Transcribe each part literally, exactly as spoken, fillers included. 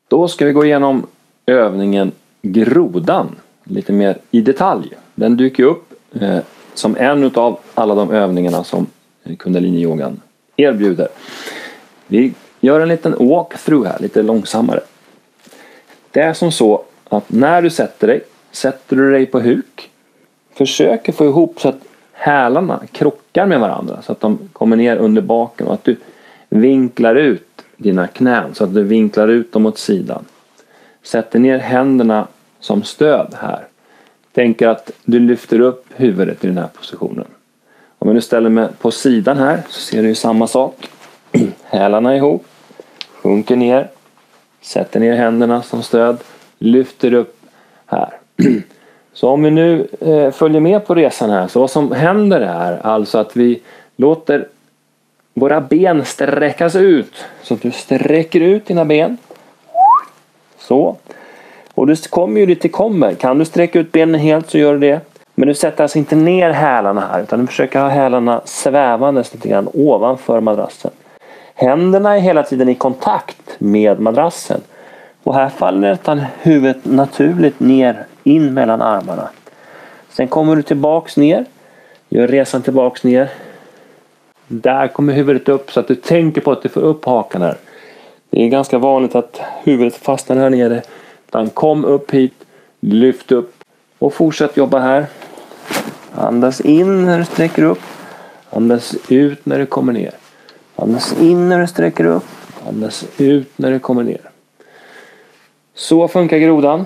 Då ska vi gå igenom övningen grodan lite mer i detalj. Den dyker upp eh, som en av alla de övningarna som Kundalini-yogan erbjuder. Vi gör en liten walkthrough här, lite långsammare. Det är som så att när du sätter dig, sätter du dig på huk. Försök få ihop så att hälarna krockar med varandra så att de kommer ner under baken och att du vinklar ut dina knän så att du vinklar ut dem åt sidan. Sätter ner händerna som stöd här. Tänker att du lyfter upp huvudet i den här positionen. Om jag nu ställer mig på sidan här så ser du ju samma sak. Hälarna ihop. Sjunker ner. Sätter ner händerna som stöd. Lyfter upp här. Så om vi nu eh, följer med på resan här. Så vad som händer är alltså att vi låter våra ben sträckas ut. Så att du sträcker ut dina ben. Så. Och du kommer ju lite kommer. Kan du sträcka ut benen helt så gör du det. Men du sätter alltså inte ner hälarna här. Utan du försöker ha hälarna svävandes lite grann ovanför madrassen. Händerna är hela tiden i kontakt med madrassen. Och här faller nästan huvudet naturligt ner in mellan armarna. Sen kommer du tillbaks ner. Gör resan tillbaks ner. Där kommer huvudet upp så att du tänker på att du får upp hakan här. Det är ganska vanligt att huvudet fastnar här nere. Utan kom upp hit. Lyft upp. Och fortsätt jobba här. Andas in när du sträcker upp. Andas ut när du kommer ner. Andas in när du sträcker upp. Andas ut när du kommer ner. Så funkar grodan.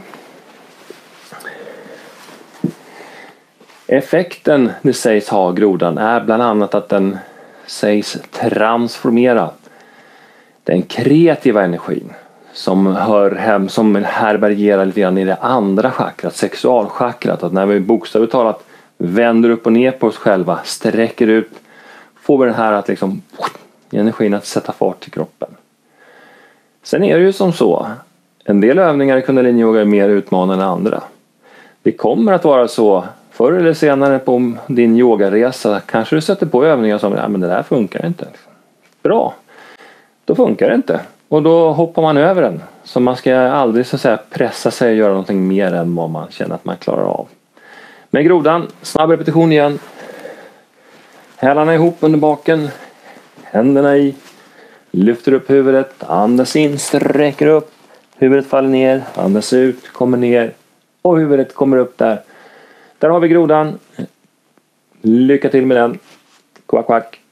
Effekten det sägs ha grodan är bland annat att den sägs transformera den kreativa energin som hör hem, som härbärgerar lite grann i det andra chakrat, sexualchakrat. Att när vi bokstavligt talat vänder upp och ner på oss själva, sträcker ut, får vi den här att liksom energin att sätta fart i kroppen. Sen är det ju som så, en del övningar i Kundalini-yoga är mer utmanande än andra. Det kommer att vara så förr eller senare på din yogaresa, kanske du sätter på övningar som, ja men det där funkar inte. Bra, då funkar det inte. Och då hoppar man över den. Så man ska aldrig så att säga pressa sig och göra någonting mer än vad man känner att man klarar av. Men grodan, snabb repetition igen. Hälarna ihop under baken. Händerna i. Lyfter upp huvudet. Andas in, sträcker upp. Huvudet faller ner. Andas ut, kommer ner. Och huvudet kommer upp där. Där har vi grodan. Lycka till med den. Kvack, kvack.